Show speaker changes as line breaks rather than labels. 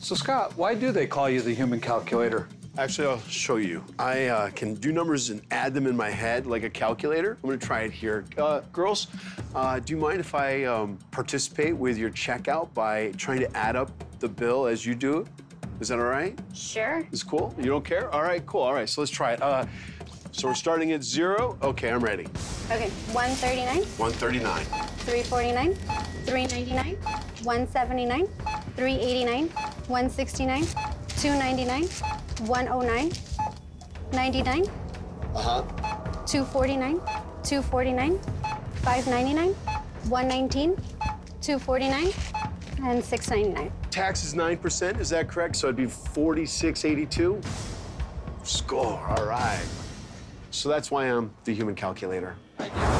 So, Scott, why do they call you the human calculator?
Actually, I'll show you. I can do numbers and add them in my head like a calculator. I'm gonna try it here. Girls, do you mind if I participate with your checkout by trying to add up the bill as you do it? Is that all right?
Sure.
Is cool? You don't care? All right, cool. All right, so let's try it. So we're starting at 0. Okay, I'm ready.
Okay, 139,
139.
349, 399, 179, 389, 169, 299, 109, 99, 249, 249, 599, 119, 249, and 699.
Tax is 9%, is that correct? So it'd be 4682. Score, all right. So that's why I'm the human calculator.